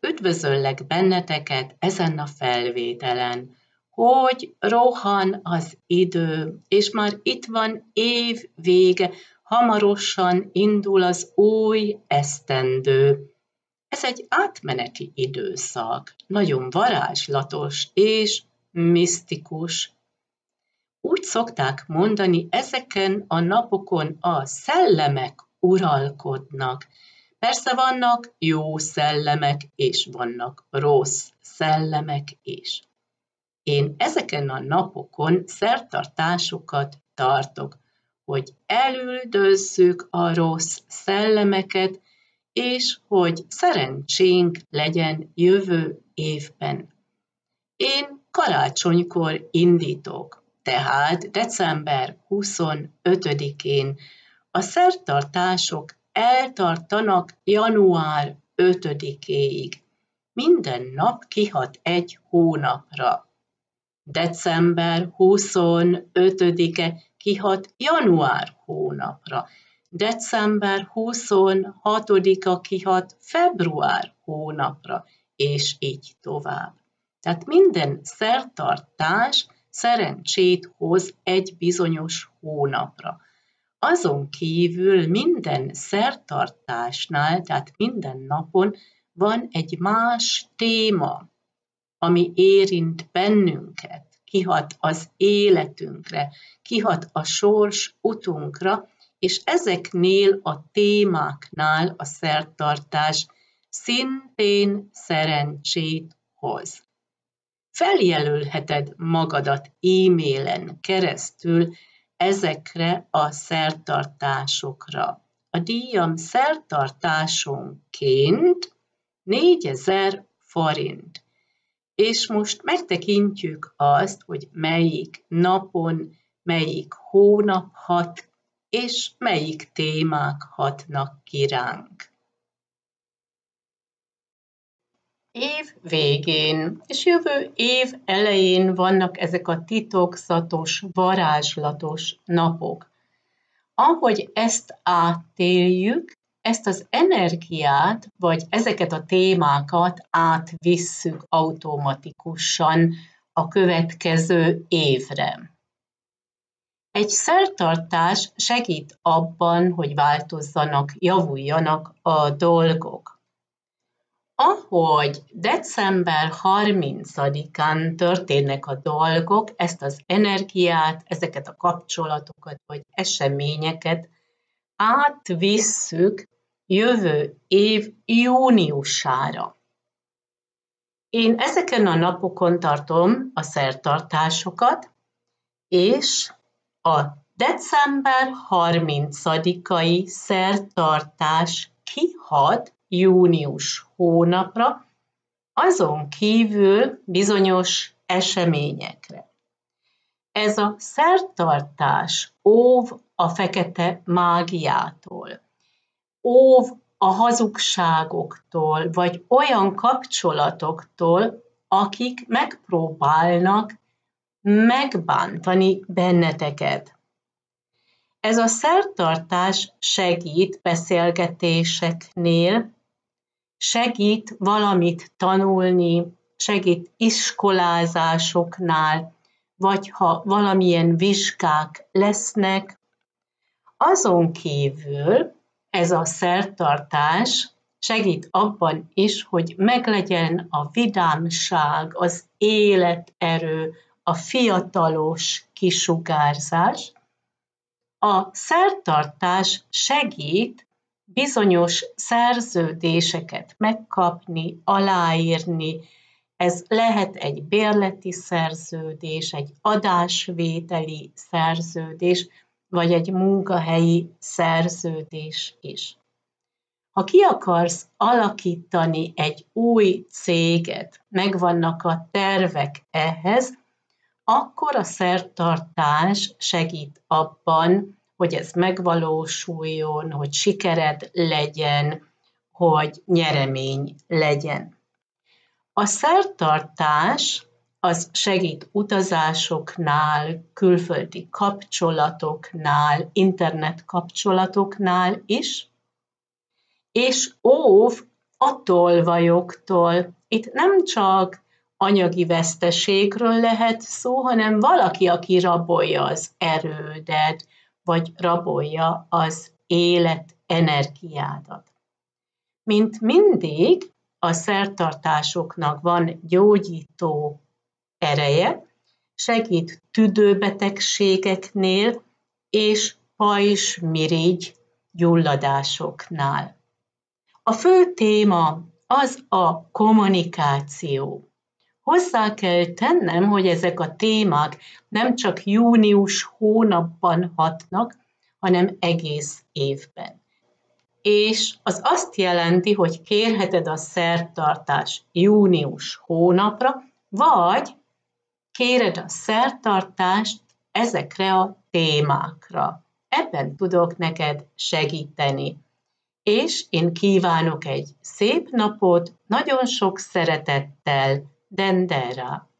Üdvözöllek benneteket ezen a felvételen, hogy rohan az idő, és már itt van év vége, hamarosan indul az új esztendő. Ez egy átmeneti időszak, nagyon varázslatos és misztikus. Úgy szokták mondani, ezeken a napokon a szellemek uralkodnak. Persze vannak jó szellemek, és vannak rossz szellemek is. Én ezeken a napokon szertartásokat tartok, hogy elüldözzük a rossz szellemeket, és hogy szerencsénk legyen jövő évben. Én karácsonykor indítok, tehát december 25-én. A szertartások eltartanak január 5-éig. Minden nap kihat egy hónapra. December 25-e kihat január hónapra. December 26-a kihat február hónapra, és így tovább. Tehát minden szertartás szerencsét hoz egy bizonyos hónapra. Azon kívül minden szertartásnál, tehát minden napon van egy más téma, ami érint bennünket, kihat az életünkre, kihat a sors utunkra, és ezeknél a témáknál a szertartás szintén szerencsét hoz. Feljelölheted magadat e-mailen keresztül ezekre a szertartásokra. A díjam szertartásonként 4000 forint. És most megtekintjük azt, hogy melyik napon, melyik hónap hat, és melyik témák hatnak ki ránk. Év végén és jövő év elején vannak ezek a titokzatos, varázslatos napok. Ahogy ezt átéljük, ezt az energiát, vagy ezeket a témákat átvisszük automatikusan a következő évre. Egy szertartás segít abban, hogy változzanak, javuljanak a dolgok. Ahogy december 30-án történnek a dolgok, ezt az energiát, ezeket a kapcsolatokat vagy eseményeket átvisszük jövő év júniusára. Én ezeken a napokon tartom a szertartásokat, és a december 30-ai szertartás kihat június hónapra, azon kívül bizonyos eseményekre. Ez a szertartás óv a fekete mágiától, óv a hazugságoktól, vagy olyan kapcsolatoktól, akik megpróbálnak megbántani benneteket. Ez a szertartás segít beszélgetéseknél, segít valamit tanulni, segít iskolázásoknál, vagy ha valamilyen vizsgák lesznek. Azon kívül ez a szertartás segít abban is, hogy meglegyen a vidámság, az életerő, a fiatalos kisugárzás. A szertartás segít bizonyos szerződéseket megkapni, aláírni. Ez lehet egy bérleti szerződés, egy adásvételi szerződés, vagy egy munkahelyi szerződés is. Ha ki akarsz alakítani egy új céget, megvannak a tervek ehhez, akkor a szertartás segít abban, hogy ez megvalósuljon, hogy sikered legyen, hogy nyeremény legyen. A szertartás az segít utazásoknál, külföldi kapcsolatoknál, internet kapcsolatoknál is, és óv a tolvajoktól. Itt nem csak anyagi veszteségről lehet szó, hanem valaki, aki rabolja az erődet, vagy rabolja az élet energiádat. Mint mindig, a szertartásoknak van gyógyító ereje, segít tüdőbetegségeknél és pajzsmirigy gyulladásoknál. A fő téma az a kommunikáció. Hozzá kell tennem, hogy ezek a témák nem csak június hónapban hatnak, hanem egész évben. És az azt jelenti, hogy kérheted a szertartás június hónapra, vagy kéred a szertartást ezekre a témákra. Ebben tudok neked segíteni. És én kívánok egy szép napot, nagyon sok szeretettel, Dendera.